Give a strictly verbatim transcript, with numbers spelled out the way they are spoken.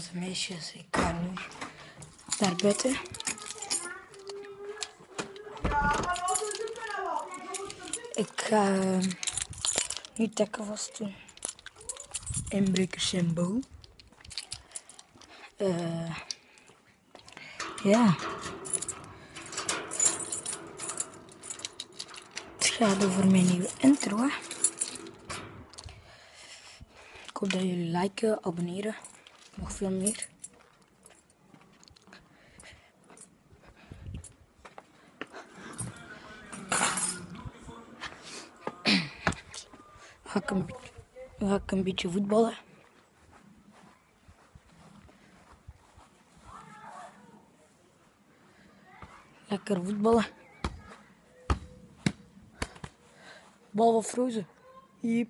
jongens en meisjes, ik ga nu naar buiten. Ik ga uh, nu takken vast doen. Inbrekers en bouw. Uh, ja. Het gaat over mijn nieuwe intro. Hè. Ik hoop dat jullie liken, abonneren. Nog veel meer. Ga ik, een, ga ik een beetje voetballen. Lekker voetballen. Bal van Frozen. Yep.